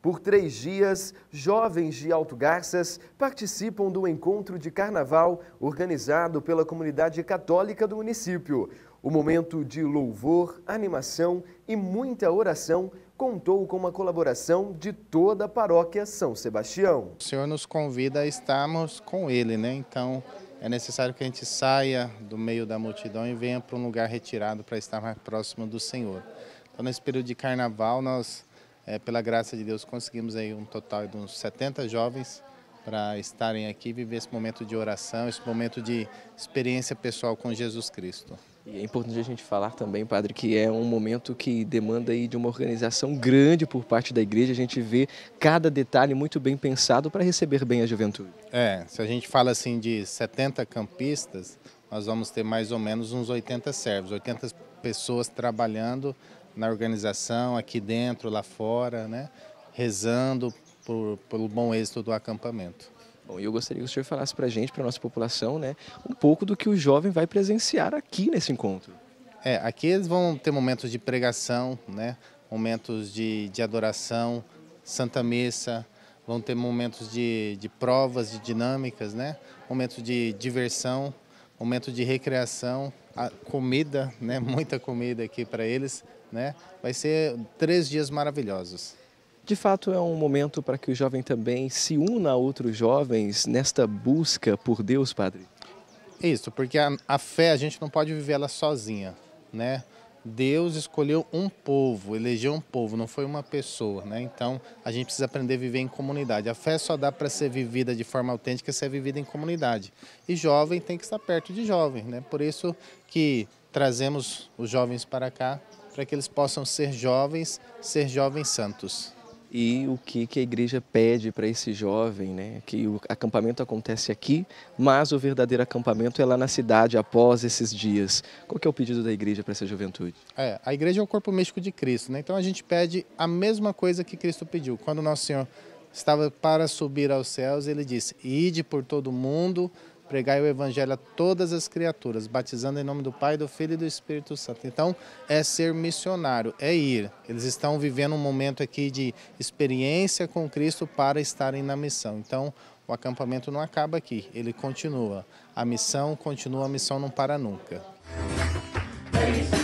Por 3 dias, jovens de Alto Garças participam do encontro de carnaval organizado pela comunidade católica do município. O momento de louvor, animação e muita oração contou com uma colaboração de toda a paróquia São Sebastião. O Senhor nos convida a estarmos com Ele, né? Então é necessário que a gente saia do meio da multidão e venha para um lugar retirado para estar mais próximo do Senhor. Então nesse período de carnaval nós, pela graça de Deus, conseguimos aí um total de uns 70 jovens para estarem aqui e viver esse momento de oração, esse momento de experiência pessoal com Jesus Cristo. E é importante a gente falar também, padre, que é um momento que demanda aí de uma organização grande por parte da igreja. A gente vê cada detalhe muito bem pensado para receber bem a juventude. Se a gente fala assim de 70 campistas, nós vamos ter mais ou menos uns 80 servos, 80 pessoas trabalhando na organização, aqui dentro, lá fora, né? Rezando pelo bom êxito do acampamento. Bom, eu gostaria que o senhor falasse para a gente, para a nossa população, né, um pouco do que o jovem vai presenciar aqui nesse encontro. Aqui eles vão ter momentos de pregação, né, momentos de adoração, Santa Missa, vão ter momentos de provas, de dinâmicas, né, momentos de diversão, momentos de recreação, a comida, né, muita comida aqui para eles, né, vai ser 3 dias maravilhosos. De fato, é um momento para que o jovem também se una a outros jovens nesta busca por Deus, padre? Isso, porque a fé a gente não pode viver ela sozinha, né? Deus escolheu um povo, elegeu um povo, não foi uma pessoa, né? Então a gente precisa aprender a viver em comunidade. A fé só dá para ser vivida de forma autêntica se é vivida em comunidade. E jovem tem que estar perto de jovem, né? Por isso que trazemos os jovens para cá, para que eles possam ser jovens santos. E o que a igreja pede para esse jovem, né? Que o acampamento acontece aqui, mas o verdadeiro acampamento é lá na cidade após esses dias. Qual que é o pedido da igreja para essa juventude? A igreja é o corpo místico de Cristo, né? Então a gente pede a mesma coisa que Cristo pediu. Quando Nosso Senhor estava para subir aos céus, Ele disse: ide por todo mundo, pregai o evangelho a todas as criaturas, batizando em nome do Pai, do Filho e do Espírito Santo. Então, é ser missionário, é ir. Eles estão vivendo um momento aqui de experiência com Cristo para estarem na missão. Então, o acampamento não acaba aqui, ele continua. A missão continua, a missão não para nunca.